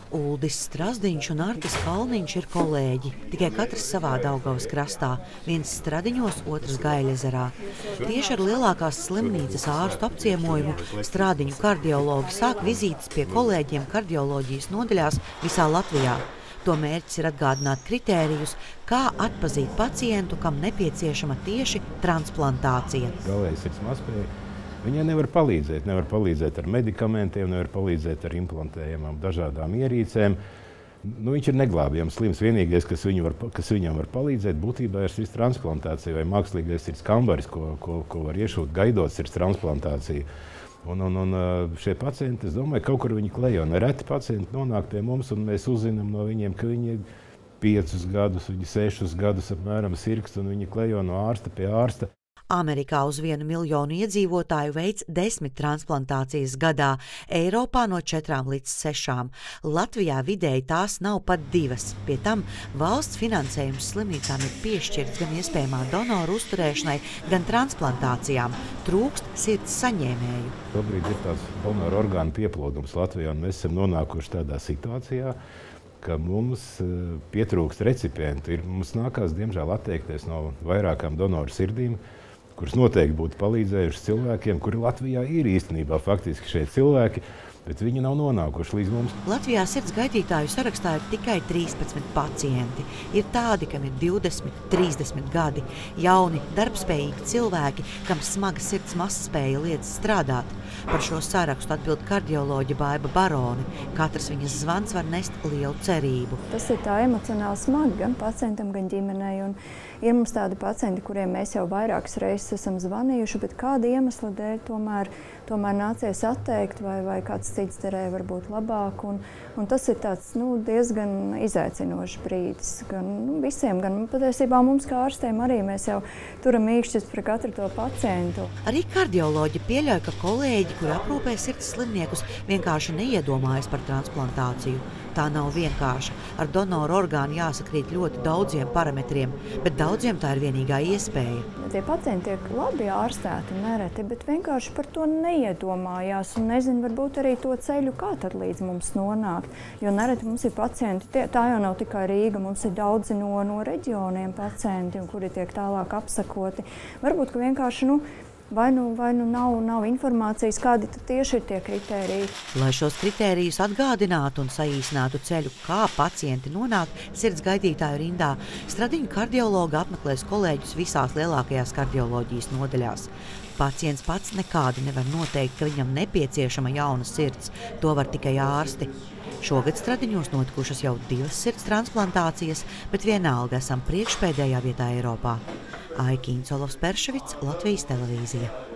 Uldis Strazdiņš un Artis Kalniņš ir kolēģi, tikai katrs savā Daugavas krastā, viens Stradiņos, otrs Gaiļezerā. Tieši ar lielākās slimnīcas ārstu apciemojumu Stradiņu kardiologi sāk vizītes pie kolēģiem kardioloģijas nodaļās visā Latvijā. To mērķis ir atgādināt kritērijus, kā atpazīt pacientu, kam nepieciešama tieši transplantācija. Galējais sirds mazspēja. Viņai nevar palīdzēt ar medikamentiem, nevar palīdzēt ar implantējumām dažādām ierīcēm. Viņš ir neglābjams slims. Vienīgais, kas viņam var palīdzēt, būtībā ir sirds transplantācija vai mākslīgais sirds kambaris, ko var iešūt gaidot sirds transplantāciju. Un šie pacienti, es domāju, kaut kur viņi klejo. Nereti pacienti nonāk pie mums, un mēs uzzinām no viņiem, ka viņi 5 gadus, 6 gadus apmēram sirgst, un viņi klejo no ārsta pie ārsta. Amerikā uz 1 miljonu iedzīvotāju veids 10 transplantācijas gadā, Eiropā no 4 līdz 6. Latvijā vidēji tās nav pat 2. Pie tam valsts finansējums slimnīcām ir piešķirts gan iespējamā donoru uzturēšanai, gan transplantācijām. Trūkst sirds saņēmēju. Šobrīd ir tāds donoru orgānu pieplūdums Latvijā, un mēs esam nonākuši tādā situācijā, ka mums pietrūkst recipientu. Mums nākās, diemžēl, atteikties no vairākām donoru sirdīm, kuras noteikti būtu palīdzējušas cilvēkiem, kuri Latvijā ir īstenībā faktiski šeit cilvēki, bet viņi nav nonākuši līdz mums. Latvijā sirds gaidītāju sarakstā ir tikai 13 pacienti. Ir tādi, kam ir 20, 30 gadi, jauni, darbspējīgi cilvēki, kam smaga sirds mazspēja liedz strādāt. Par šo sarakstu atbild kardioloģe Baiba Barone. Katrs viņas zvans var nest lielu cerību. Tas ir tā emocionāli smagi gan pacientam, gan ģimenei. Un ir mums tādi pacienti, kuriem mēs jau vairākas reizes esam zvanījuši, bet kāda iemesla dēļ tomēr nācies atteikt vai kāds cits derēja varbūt labāk. Un tas ir tāds diezgan izaicinošs brīdis gan visiem, gan patiesībā mums kā ārstiem arī mēs jau turam īkšķus par katru to pacientu. Arī kardioloģi pieļauj, ka kolēģi, kuri aprūpē sirds slimniekus, vienkārši neiedomājas par transplantāciju. Tā nav vienkārša. Ar donoru orgānu jāsakrīt ļoti daudziem parametriem, bet daudziem tā ir vienīgā iespēja. Tie pacienti tiek labi ārstēti nereti, bet vienkārši par to neiedomājās un nezinu varbūt arī to ceļu, kā tad līdz mums nonākt. Jo nereti mums ir pacienti, tā jau nav tikai Rīga, mums ir daudzi no reģioniem pacienti, kuri tiek tālāk apsakoti. Varbūt, ka vienkārši vai nu nav informācijas, kādi tieši ir tie kritēriji. Lai šos kritērijus atgādinātu un saīsinātu ceļu, kā pacienti nonāk sirds gaidītāju rindā, Stradiņu kardiologi apmeklēs kolēģus visās lielākajās kardioloģijas nodaļās. Pacients pats nekādi nevar noteikt, ka viņam nepieciešama jauna sirds. To var tikai ārsti. Šogad Stradiņos notikušas jau 2 sirds transplantācijas, bet vienalga esam priekšpēdējā vietā Eiropā. Aika Incolovs Perševics, Latvijas televīzija.